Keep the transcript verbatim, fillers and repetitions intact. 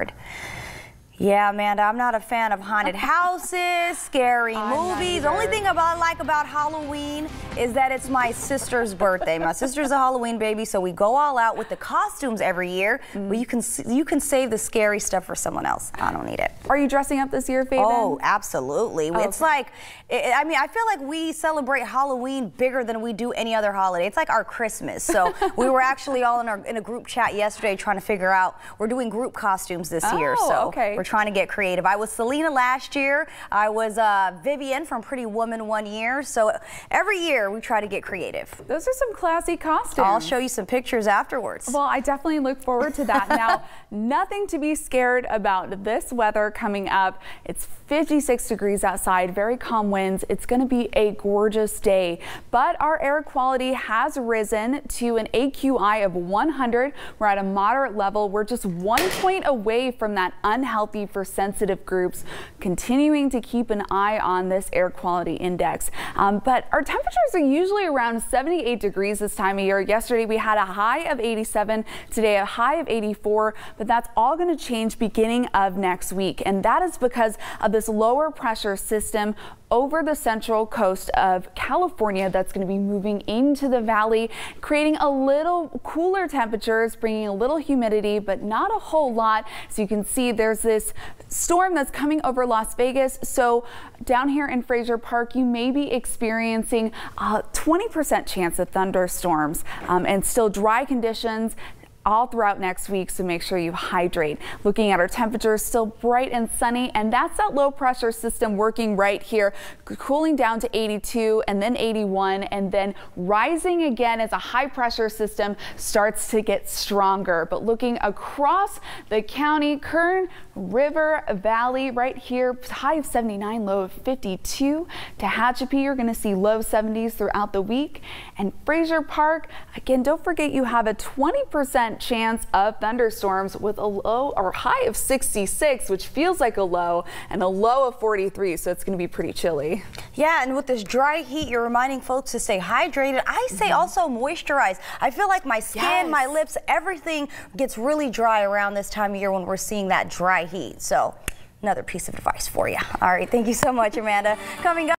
Yeah, Amanda, I'm not a fan of haunted houses, scary movies. The only thing about, I like about Halloween is that it's my sister's birthday. My sister's a Halloween baby, so we go all out with the costumes every year. Mm. But you can you can save the scary stuff for someone else. I don't need it. Are you dressing up this year, Faye? Oh, absolutely. Oh, it's okay. like, it, I mean, I feel like we celebrate Halloween bigger than we do any other holiday. It's like our Christmas. So we were actually all in, our, in a group chat yesterday trying to figure out, we're doing group costumes this oh, year. So okay. we're trying to get creative. I was Selena last year. I was uh, Vivian from Pretty Woman one year. So every year we try to get creative. Those are some classy costumes. I'll show you some pictures afterwards. Well, I definitely look forward to that. Now, nothing to be scared about this weather coming up. It's fifty-six degrees outside, very calm winds. It's going to be a gorgeous day, but our air quality has risen to an A Q I of one hundred. We're at a moderate level. We're just one point away from that unhealthy for sensitive groups, continuing to keep an eye on this air quality index. Um, but our temperatures are usually around seventy-eight degrees this time of year. Yesterday we had a high of eighty-seven, today a high of eighty-four, but that's all going to change beginning of next week. And that is because of this lower pressure system over the central coast of California that's going to be moving into the valley, creating a little cooler temperatures, bringing a little humidity, but not a whole lot. So you can see there's this storm that's coming over Las Vegas. So down here in Fraser Park, you may be experiencing a twenty percent chance of thunderstorms um, and still dry conditions all throughout next week, so make sure you hydrate. Looking at our temperatures, still bright and sunny, and that's that low pressure system working right here, cooling down to eighty-two and then eighty-one, and then rising again as a high pressure system starts to get stronger. But looking across the county, Kern River Valley right here, high of seventy-nine, low of fifty-two. Tehachapi, you're going to see low seventies throughout the week. And Fraser Park, again, don't forget you have a twenty percent chance of thunderstorms with a low or high of sixty-six, which feels like a low, and a low of forty-three, so it's going to be pretty chilly. Yeah, and with this dry heat, you're reminding folks to stay hydrated. I say mm-hmm. also moisturize. I feel like my skin, yes. my lips, everything gets really dry around this time of year when we're seeing that dry heat. So another piece of advice for you. All right, thank you so much, Amanda. Coming up.